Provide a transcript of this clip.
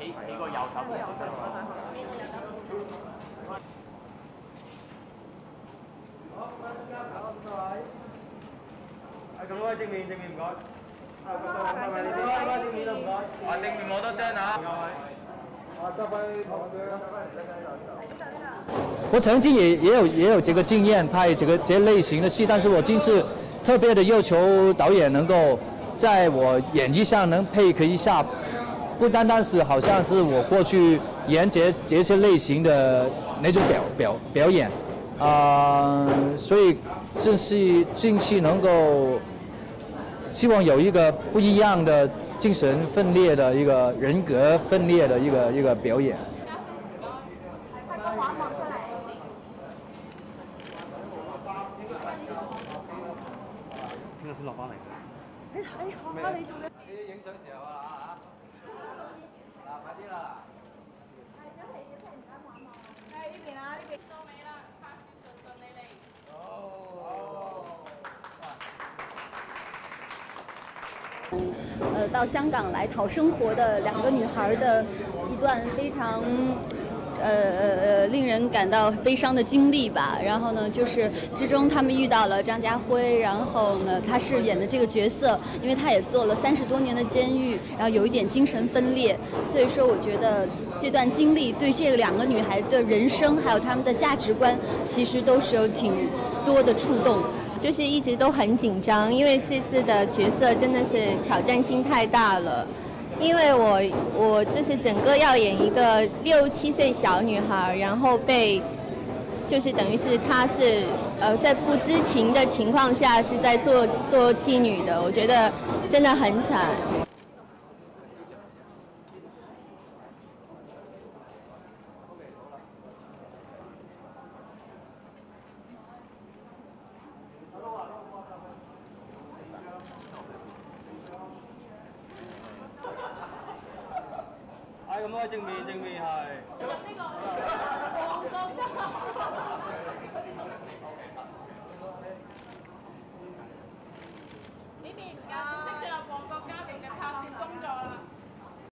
幾個右手邊出嚟。好，咁多位正面唔該。拜拜呢邊，正面都唔該。啊，正面冇多張啊。 我曾经也有这个经验拍这类型的戏，但是我今次特别的要求导演能够在我演技上能配合一下，不单单是好像是我过去演这些类型的那种表演，所以近期能够希望有一个不一样的精神分裂的一个人格分裂的一个表演。 聽日先落翻嚟。你睇下你做嘅。呢啲影相時候啊嚇，嗱快啲啦！係小皮唔敢玩嘛？係呢邊啊，呢邊到尾啦，拍攝順利。 到香港来讨生活的2个女孩的一段非常令人感到悲伤的经历吧。然后呢，就是之中他们遇到了张家辉，然后呢，他饰演的这个角色，因为他也做了30多年的监狱，然后有一点精神分裂，所以说我觉得这段经历对这2个女孩的人生还有她们的价值观，其实都是有挺多的触动。 就是一直都很紧张，因为这次的角色真的是挑战性太大了。因为我就是整个要演一个6、7岁小女孩，然后就是等于是她是在不知情的情况下是在做妓女的，我觉得真的很惨。 咁多位正面係。